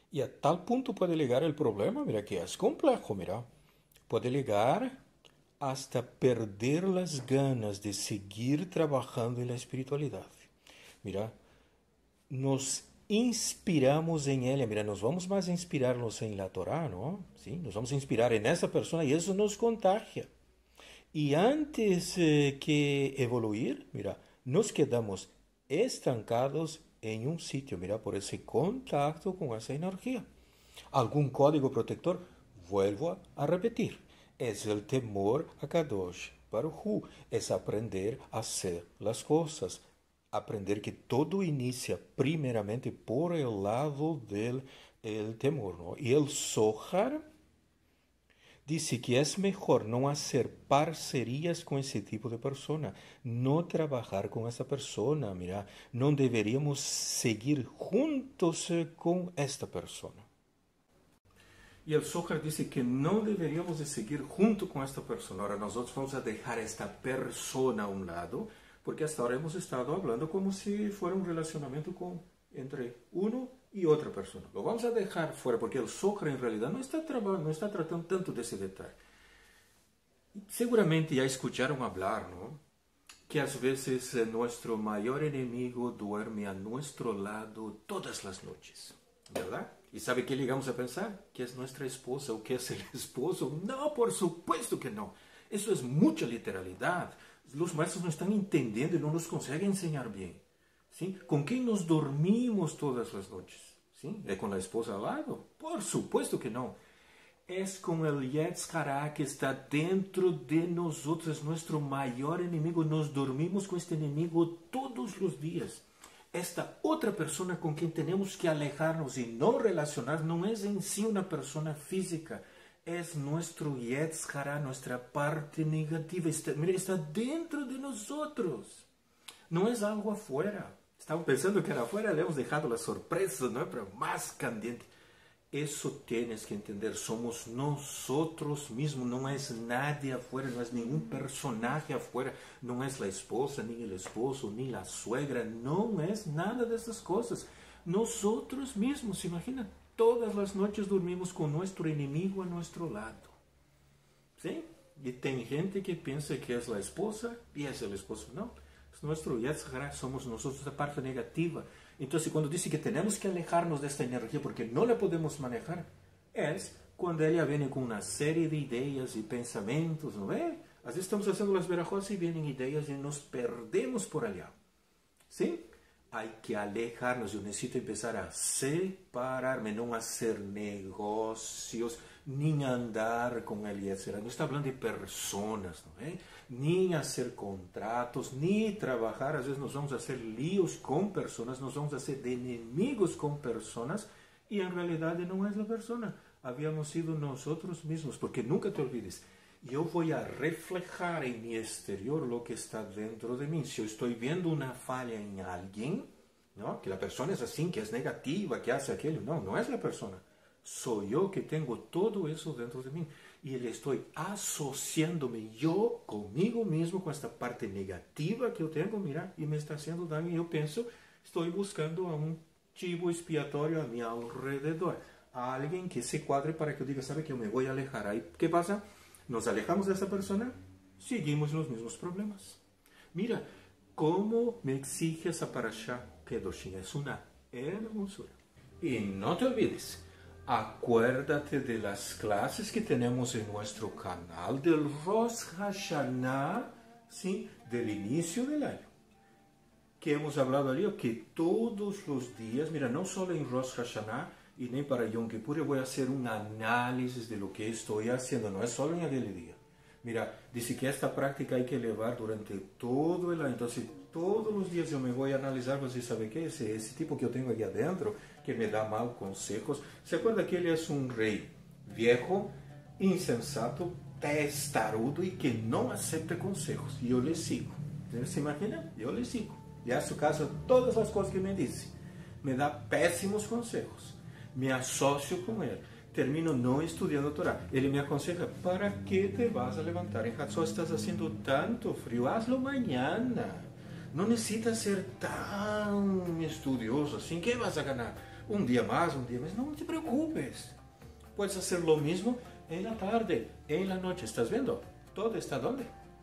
Y a tal punto puede llegar el problema, mira, que es complejo, mira. Puede llegar hasta perder las ganas de seguir trabajando en la espiritualidad. Mira, nos inspiramos en ella, mira, nos vamos más a inspirarnos en la Torah, ¿no? ¿Sí? Nos vamos a inspirar en esa persona y eso nos contagia. Y antes que evoluir, mira, nos quedamos estancados en un sitio, mira, por ese contacto con esa energía. ¿Algún código protector? Vuelvo a repetir. Es el temor a Kadosh Baruj Hu. Es aprender a hacer las cosas. Aprender que todo inicia primeramente por el lado del temor, ¿no? Y el Zohar dice que es mejor no hacer parcerías con ese tipo de persona, no trabajar con esa persona, mira, no deberíamos seguir juntos con esta persona. Y el Zohar dice que no deberíamos de seguir junto con esta persona. Ahora nosotros vamos a dejar esta persona a un lado, porque hasta ahora hemos estado hablando como si fuera un relacionamiento entre uno y otra persona. Lo vamos a dejar fuera porque el Zohar en realidad no está tratando tanto de ese detalle. Seguramente ya escucharon hablar, ¿no? Que a veces nuestro mayor enemigo duerme a nuestro lado todas las noches, ¿verdad? ¿Y sabe qué llegamos a pensar? ¿Que es nuestra esposa o que es el esposo? No, por supuesto que no. Eso es mucha literalidad. Los maestros no están entendiendo y no nos consiguen enseñar bien. ¿Sí? ¿Con quién nos dormimos todas las noches? ¿Sí? ¿Con la esposa al lado? Por supuesto que no. Es con el Yetzer Hara que está dentro de nosotros, es nuestro mayor enemigo. Nos dormimos con este enemigo todos los días. Esta otra persona con quien tenemos que alejarnos y no relacionar no es en sí una persona física, es nuestro Yetzer Hara, nuestra parte negativa. Mira, está dentro de nosotros, no es algo afuera. Estamos pensando que era afuera, le hemos dejado la sorpresa, ¿no? Pero más candente. Eso tienes que entender, somos nosotros mismos, no es nadie afuera, no es ningún personaje afuera, no es la esposa, ni el esposo, ni la suegra, no es nada de esas cosas. Nosotros mismos, imagina, todas las noches dormimos con nuestro enemigo a nuestro lado. ¿Sí? Y hay gente que piensa que es la esposa y es el esposo, no. Es nuestro Yetzer Hara, somos nosotros la parte negativa. Entonces, cuando dice que tenemos que alejarnos de esta energía porque no la podemos manejar, es cuando ella viene con una serie de ideas y pensamientos, ¿no ve? Así estamos haciendo las verajos y vienen ideas y nos perdemos por allá. ¿Sí? Hay que alejarnos. Yo necesito empezar a separarme, no hacer negocios, ni andar con el Yetzer Hara. No está hablando de personas, ¿no ve? Ni hacer contratos, ni trabajar. A veces nos vamos a hacer líos con personas, nos vamos a hacer de enemigos con personas y en realidad no es la persona. Habíamos sido nosotros mismos, porque nunca te olvides, yo voy a reflejar en mi exterior lo que está dentro de mí. Si yo estoy viendo una falla en alguien, ¿no? Que la persona es así, que es negativa, que hace aquello, no es la persona. Soy yo que tengo todo eso dentro de mí. Y le estoy asociándome yo conmigo mismo, con esta parte negativa que yo tengo, mira, y me está haciendo daño. Y yo pienso, estoy buscando a un chivo expiatorio a mi alrededor. A alguien que se cuadre para que yo diga, ¿sabe que yo me voy a alejar? Ahí, ¿qué pasa? Nos alejamos de esa persona, seguimos los mismos problemas. Mira, cómo me exige esa parashá Kedoshim. Es una hermosura. Y no te olvides, acuérdate de las clases que tenemos en nuestro canal del Rosh Hashanah, ¿sí? Del inicio del año. Que hemos hablado allí, que todos los días, mira, no solo en Rosh Hashanah y ni para Yom Kippur, yo voy a hacer un análisis de lo que estoy haciendo, no es solo en aquel día. Mira, dice que esta práctica hay que llevar durante todo el año. Entonces, todos los días yo me voy a analizar, pues, ¿sabe qué? Ese tipo que yo tengo aquí adentro, que me da mal consejos. ¿Se acuerda que él es un rey viejo, insensato, testarudo y que no acepta consejos? Y yo le sigo. ¿Se imagina? Yo le sigo. Y a su caso, todas las cosas que me dice. Me da pésimos consejos. Me asocio con él. Termino no estudiando Torah. Él me aconseja, ¿para qué te vas a levantar en Hatzot? Estás haciendo tanto frío, hazlo mañana. no necesitas ser tan estudioso assim. ¿Qué vas a ganar? Un día más, un día menos. No te preocupes. Puedes hacer lo mismo en la tarde, en la noche. ¿Estás viendo? Todo está ¿dónde?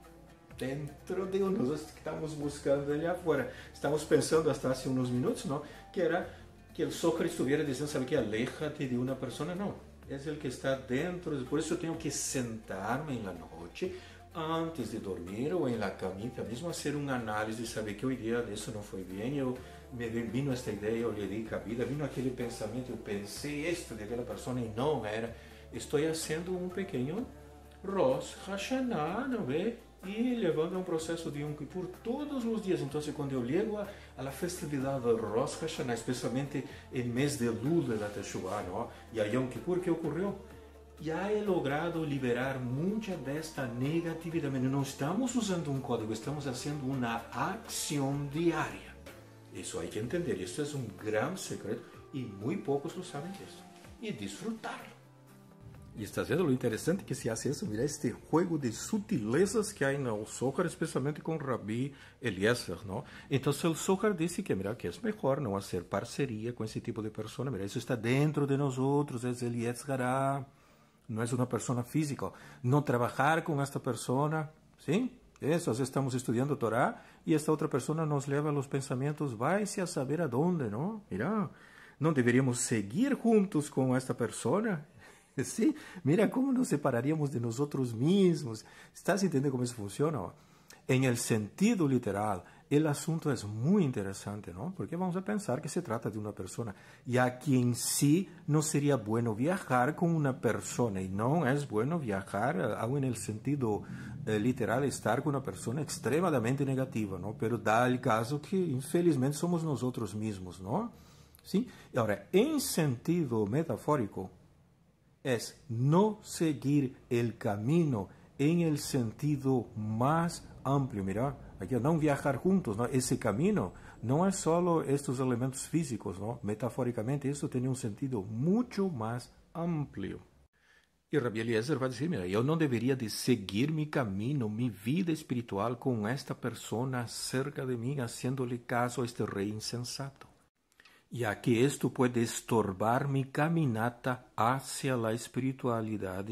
Dentro de nosotros que estamos buscando allá afuera. Estamos pensando hasta hace unos minutos, ¿no? Que era que el Sócrates estuviera diciendo, ¿sabe qué? Aléjate de una persona. No, es el que está dentro. Por eso tengo que sentarme en la noche, antes de dormir o en la camita mismo, hacer un análisis, saber que hoy día eso no fue bien, vino esta idea, yo le di cabida, vino aquel pensamiento, yo pensé esto de aquella persona y no era. Estoy haciendo un pequeño Rosh Hashanah, ¿no ve? Y llevando un proceso de Yom Kippur todos los días. Entonces, cuando yo llego a la festividad del Rosh Hashanah, especialmente el mes de Elul de la Teshuvah, ¿no? Y a Yom Kippur, ¿qué ocurrió? Ya he logrado liberar mucha de esta negatividad. No estamos usando un código, estamos haciendo una acción diaria. Eso hay que entender. Esto es un gran secreto y muy pocos lo saben de eso. Y disfrutarlo. Y estás viendo lo interesante que se hace eso. Mira este juego de sutilezas que hay en el Zohar, especialmente con Rabbi Eliezer, ¿no? Entonces el Zohar dice que, mira, que es mejor no hacer parcería con ese tipo de persona. Mira, eso está dentro de nosotros, es el Yetzirah. No es una persona física. No trabajar con esta persona, ¿sí? Eso, estamos estudiando Torah y esta otra persona nos lleva a los pensamientos, váyase a saber a dónde, ¿no? Mira, no deberíamos seguir juntos con esta persona. Sí, mira cómo nos separaríamos de nosotros mismos. ¿Estás entendiendo cómo eso funciona? En el sentido literal, el asunto es muy interesante, ¿no? Porque vamos a pensar que se trata de una persona y a quien sí no sería bueno viajar con una persona y no es bueno viajar, aún en el sentido literal, estar con una persona extremadamente negativa, ¿no? Pero da el caso que infelizmente somos nosotros mismos, ¿no? ¿Sí? Ahora, en sentido metafórico, es no seguir el camino en el sentido más amplio. Mira, aquí no viajar juntos, ¿no? Ese camino no es solo estos elementos físicos, ¿no? Metafóricamente, eso tiene un sentido mucho más amplio. Y Rabbi Eliezer va a decir, mira, yo no debería de seguir mi camino, mi vida espiritual con esta persona cerca de mí, haciéndole caso a este rey insensato, ya que esto puede estorbar mi caminata hacia la espiritualidad.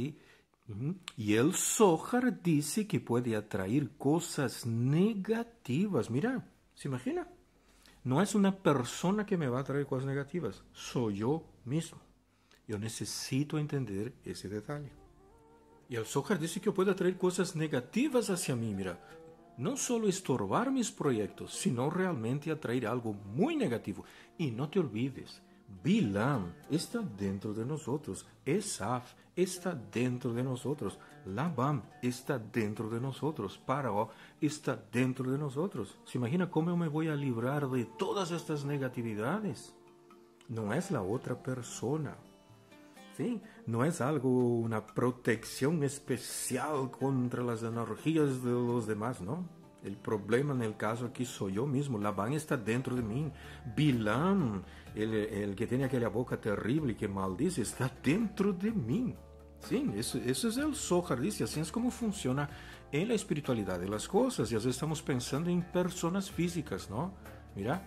Y el Zohar dice que puede atraer cosas negativas. Mira, ¿se imagina? No es una persona que me va a traer cosas negativas, soy yo mismo. Yo necesito entender ese detalle. Y el Zohar dice que puede atraer cosas negativas hacia mí, mira. No solo estorbar mis proyectos, sino realmente atraer algo muy negativo. Y no te olvides, Bilam está dentro de nosotros, Esaf está dentro de nosotros, Labam está dentro de nosotros, Paró está dentro de nosotros. ¿Se imagina cómo me voy a librar de todas estas negatividades? No es la otra persona. ¿Sí? No es algo, una protección especial contra las energías de los demás, ¿no? El problema en el caso aquí soy yo mismo. Labán está dentro de mí. Bilam, el que tiene aquella boca terrible que maldice, está dentro de mí. Sí, eso es el Zohar, dice. Así es como funciona en la espiritualidad de las cosas. Y a veces estamos pensando en personas físicas, ¿no? Mira.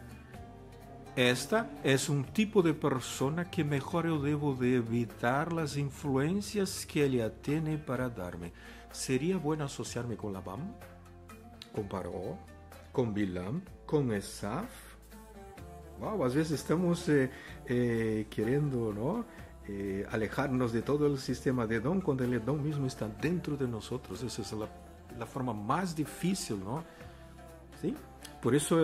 Esta es un tipo de persona que mejor yo debo de evitar las influencias que ella tiene para darme. ¿Sería bueno asociarme con Labán? ¿Con Paró? ¿Con Bilam? ¿Con Esaf? Wow, a veces estamos queriendo, ¿no? Alejarnos de todo el sistema de Edom cuando el Edom mismo está dentro de nosotros. Esa es la forma más difícil, ¿no? ¿Sí? Por eso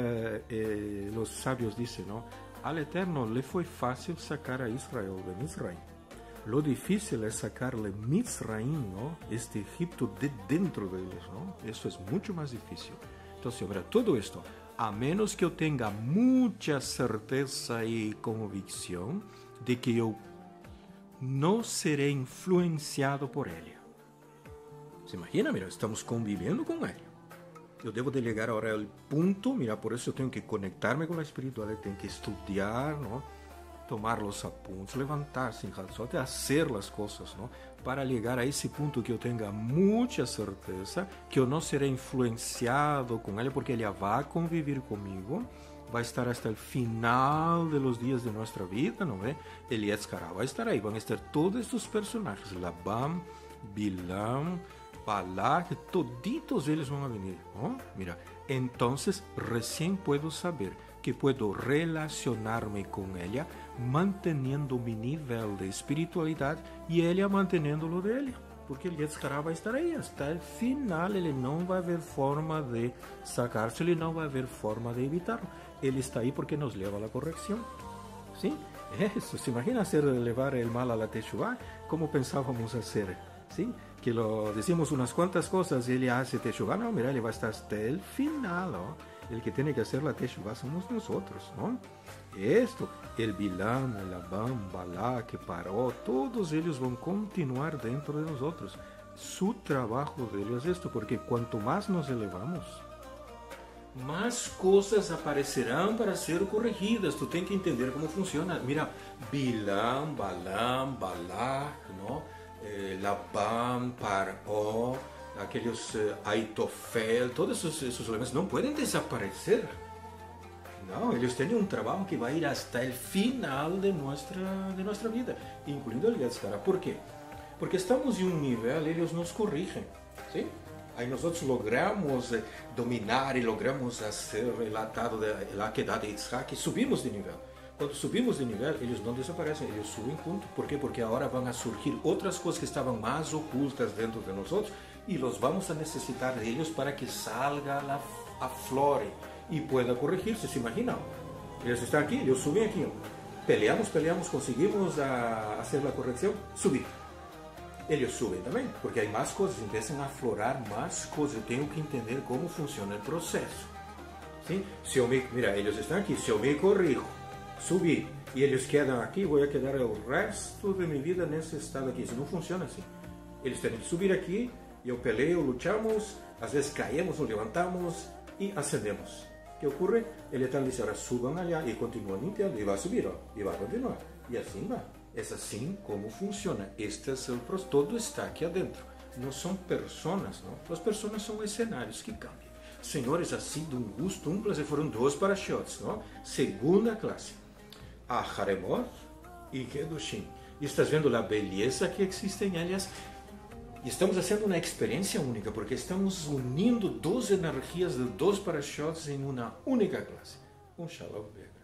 los sabios dicen, ¿no? Al Eterno le fue fácil sacar a Israel de Mizraim. Lo difícil es sacarle Mizraim, ¿no? Este Egipto de dentro de ellos, ¿no? Eso es mucho más difícil. Entonces, mira, todo esto, a menos que yo tenga mucha certeza y convicción de que yo no seré influenciado por ella. ¿Se imagina? Mira, estamos conviviendo con ella. Yo debo de llegar ahora al punto, mira, por eso tengo que conectarme con la espiritualidad, tengo que estudiar, ¿no? tomar los apuntes, levantarse en Hatzot, hacer las cosas, ¿no? Para llegar a ese punto que yo tenga mucha certeza que yo no seré influenciado con ella, porque ella va a convivir conmigo, va a estar hasta el final de los días de nuestra vida, ¿no ve? El Yetzirah va a estar ahí, van a estar todos estos personajes, Labán, Bilam, Balak, toditos ellos van a venir, ¿no? Mira, entonces recién puedo saber que puedo relacionarme con ella manteniendo mi nivel de espiritualidad y ella manteniéndolo de ella. Porque el Yetzirah va a estar ahí hasta el final, ele não vai haver forma de sacarse, ele não vai haver forma de evitarlo. Ele está ahí porque nos lleva a la corrección. ¿Sí? Eso, ¿se imagina levar el mal a la Teshuvah? ¿Cómo pensábamos hacer? ¿Sí? Que lo decimos unas cuantas cosas y él hace Teshuvah. No, mira, él va a estar hasta el final, ¿no? El que tiene que hacer la Teshuvah somos nosotros, ¿no? Esto, el Bilam, el Labán, Balak, que paró, todos ellos van a continuar dentro de nosotros. Su trabajo de ellos es esto, porque cuanto más nos elevamos, más cosas aparecerán para ser corregidas. Tú tienes que entender cómo funciona. Mira, Bilam, Balam, Balak, ¿no? Labán, Paró, aquellos Aitofel, todos esos elementos no pueden desaparecer. No, ellos tienen un trabajo que va a ir hasta el final de nuestra vida, incluido el Yetzirah. ¿Por qué? Porque estamos en un nivel, ellos nos corrigen, ¿sí? Ahí nosotros logramos dominar y logramos hacer el atado de la queda de Yitzhak y subimos de nivel. Cuando subimos de nivel, ellos no desaparecen, ellos suben junto. ¿Por qué? Porque ahora van a surgir otras cosas que estaban más ocultas dentro de nosotros y los vamos a necesitar de ellos para que salga a flore y pueda corregirse. ¿Se imaginan? Ellos están aquí, ellos suben aquí. Peleamos, conseguimos hacer la corrección, subir. Ellos suben también, porque hay más cosas, empiezan a aflorar más cosas. Yo tengo que entender cómo funciona el proceso. ¿Sí? Mira, ellos están aquí, si yo me corrijo, subí, y ellos quedan aquí, voy a quedar el resto de mi vida en ese estado aquí. Eso no funciona así. Ellos tienen que subir aquí, yo peleo, luchamos, a veces caemos, nos levantamos y ascendemos. ¿Qué ocurre? El Eterno dice, ahora suban allá y continúan limpiando, y va a subir, y va a continuar. Y así va. Es así como funciona. Este es el proceso. Todo está aquí adentro. No son personas, ¿no? Las personas son escenarios que cambian. Señores, ha sido un gusto, un placer. Fueron 2 parashots, ¿no? Segunda clase. A Haremot y Kedushim. Y estás viendo la belleza que existe en ellas. Y estamos haciendo una experiencia única porque estamos uniendo 2 energías de 2 parashots en una única clase. Un shalom.